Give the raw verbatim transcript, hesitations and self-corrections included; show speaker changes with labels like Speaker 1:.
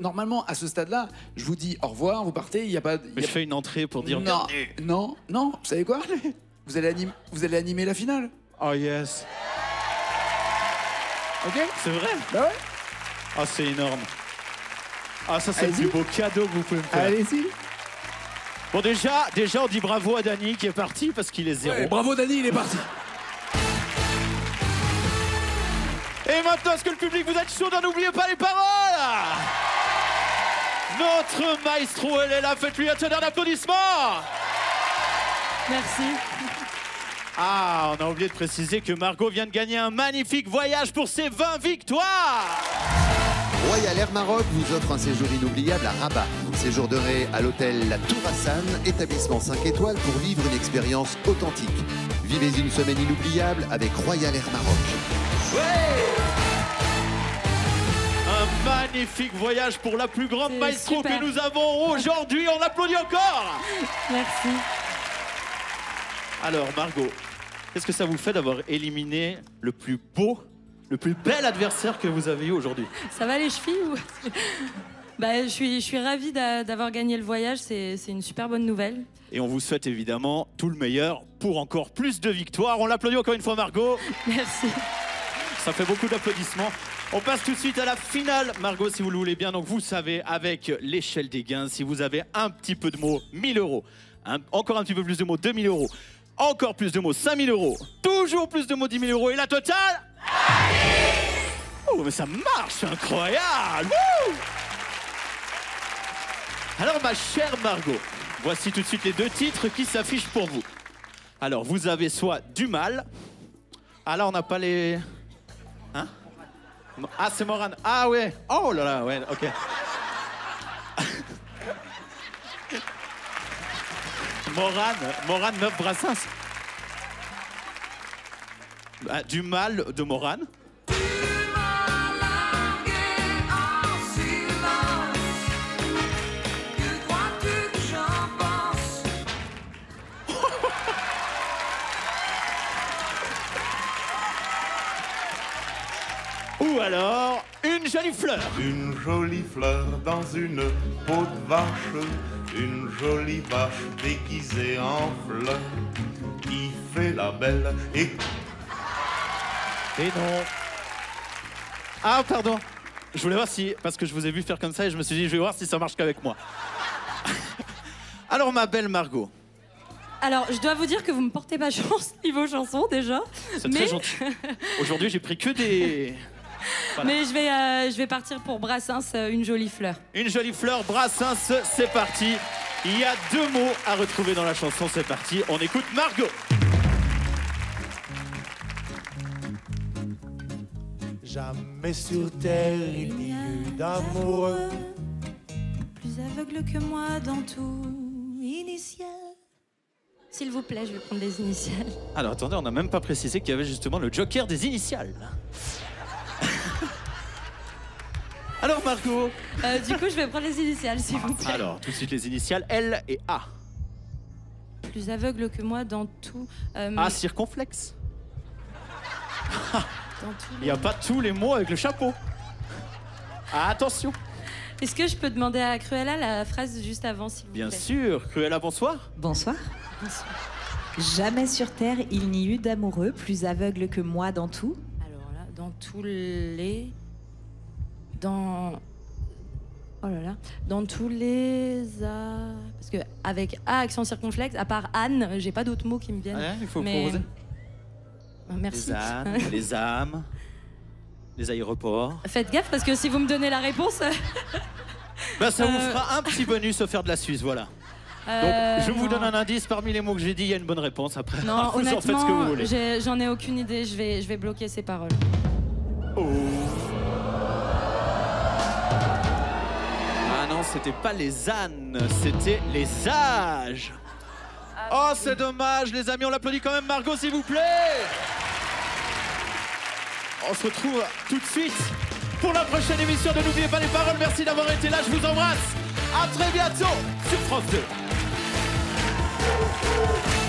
Speaker 1: normalement, à ce stade-là, je vous dis au revoir, vous partez, il n'y a pas...
Speaker 2: Mais
Speaker 1: y a...
Speaker 2: je fais une entrée pour dire
Speaker 1: non,
Speaker 2: bienvenue.
Speaker 1: non, non, vous savez quoi? Vous allez, anim... vous allez animer la finale.
Speaker 2: Oh yes.
Speaker 1: Ok?
Speaker 2: C'est vrai?
Speaker 1: Bah ouais.
Speaker 2: Ah, c'est énorme. Ah, ça, c'est le plus beau cadeau que vous pouvez me faire.
Speaker 1: Allez-y.
Speaker 2: Bon, déjà, déjà, on dit bravo à Dany qui est parti parce qu'il est zéro.
Speaker 1: Ouais, bravo Dany, il est parti.
Speaker 2: Et maintenant, est-ce que le public, vous êtes chaud? N'oubliez pas les paroles. Notre maestro, elle est là. Faites-lui un tonnerre d'applaudissements.
Speaker 3: Merci.
Speaker 2: Ah, on a oublié de préciser que Margot vient de gagner un magnifique voyage pour ses vingt victoires.
Speaker 4: Royal Air Maroc vous offre un séjour inoubliable à Rabat. Vous séjournerez à l'hôtel La Tour Hassan, établissement cinq étoiles pour vivre une expérience authentique. Vivez une semaine inoubliable avec Royal Air Maroc.
Speaker 2: Ouais, un magnifique voyage pour la plus grande maestro
Speaker 3: super.
Speaker 2: que nous avons aujourd'hui. On applaudit encore.
Speaker 3: Merci.
Speaker 2: Alors, Margot, qu'est-ce que ça vous fait d'avoir éliminé le plus beau, le plus bel adversaire que vous avez eu aujourd'hui?
Speaker 3: Ça va les chevilles ou... Bah, je suis, je suis ravie d'a- d'avoir gagné le voyage, c'est c'est une super bonne nouvelle.
Speaker 2: Et on vous souhaite évidemment tout le meilleur pour encore plus de victoires. On l'applaudit encore une fois, Margot.
Speaker 3: Merci.
Speaker 2: Ça fait beaucoup d'applaudissements. On passe tout de suite à la finale, Margot, si vous le voulez bien. Donc vous savez, avec l'échelle des gains, si vous avez un petit peu de mots, mille euros. Un- encore un petit peu plus de mots, deux mille euros. Encore plus de mots, cinq mille euros. Toujours plus de mots, dix mille euros. Et la totale... Oh, mais ça marche, c'est incroyable. Wouh. Alors, ma chère Margot, voici tout de suite les deux titres qui s'affichent pour vous. Alors, vous avez soit du mal. Ah là, on n'a pas les... Hein? Ah, c'est Morane. Ah ouais. Oh là là, ouais, ok. Morane, Morane, neuf Brassens. Bah, du mal de Morane. Ou alors, une jolie fleur.
Speaker 5: Une jolie fleur dans une peau de vache, une jolie vache déguisée en fleur, qui fait la belle et...
Speaker 2: Et non. Ah, pardon. Je voulais voir si... Parce que je vous ai vu faire comme ça et je me suis dit, je vais voir si ça marche qu'avec moi. Alors, ma belle Margot.
Speaker 3: Alors, je dois vous dire que vous me portez pas chance niveau chanson déjà.
Speaker 2: C'est
Speaker 3: mais...
Speaker 2: très gentil. Aujourd'hui, j'ai pris que des... Voilà.
Speaker 3: Mais je vais, euh, je vais partir pour Brassens, euh, une jolie fleur.
Speaker 2: Une jolie fleur, Brassens, c'est parti. Il y a deux mots à retrouver dans la chanson, c'est parti. On écoute Margot.
Speaker 6: Jamais sur terre il n'y eut d'amoureux
Speaker 3: plus aveugle que moi dans tout initial. S'il vous plaît, je vais prendre les initiales.
Speaker 2: Alors attendez, on n'a même pas précisé qu'il y avait justement le joker des initiales. Alors Margot.
Speaker 3: Euh, du coup, je vais prendre les initiales, s'il vous plaît.
Speaker 2: Alors, tout de suite les initiales, L et A.
Speaker 3: Plus aveugle que moi dans tout... Euh,
Speaker 2: A circonflexe.
Speaker 3: dans tout
Speaker 2: Il n'y a pas tous les mots avec le chapeau. Ah, attention.
Speaker 3: Est-ce que je peux demander à Cruella la phrase juste avant, s'il vous
Speaker 2: Bien
Speaker 3: plaît?
Speaker 2: sûr. Cruella, bonsoir.
Speaker 7: Bonsoir.
Speaker 3: Bonsoir.
Speaker 7: Jamais sur terre il n'y eut d'amoureux plus aveugle que moi dans tout.
Speaker 3: Alors là, dans tous les... Dans... Oh là là. Dans tous les... A... Parce que avec A accent circonflexe, à part Anne, j'ai pas d'autres mots qui me viennent.
Speaker 2: Ouais, il faut
Speaker 3: Mais...
Speaker 2: proposer.
Speaker 3: Ah, merci.
Speaker 2: Les ânes, les âmes, les aéroports.
Speaker 3: Faites gaffe parce que si vous me donnez la réponse...
Speaker 2: Bah, ça vous
Speaker 3: Euh.
Speaker 2: fera un petit bonus offert de la Suisse, voilà.
Speaker 3: euh,
Speaker 2: Donc, je vous
Speaker 3: non.
Speaker 2: donne un indice. Parmi les mots que j'ai dit, il y a une bonne réponse. Après,
Speaker 3: Non,
Speaker 2: vous en faites ce que vous
Speaker 3: honnêtement,
Speaker 2: voulez.
Speaker 3: j'ai- j'en ai aucune idée. Je vais, je vais bloquer ces paroles.
Speaker 2: Oh. Ah non, c'était pas les ânes, c'était les âges. Oh, c'est dommage, les amis. On l'applaudit quand même, Margot, s'il vous plaît. On se retrouve tout de suite pour la prochaine émission de N'oubliez pas les paroles. Merci d'avoir été là. Je vous embrasse. À très bientôt sur France deux.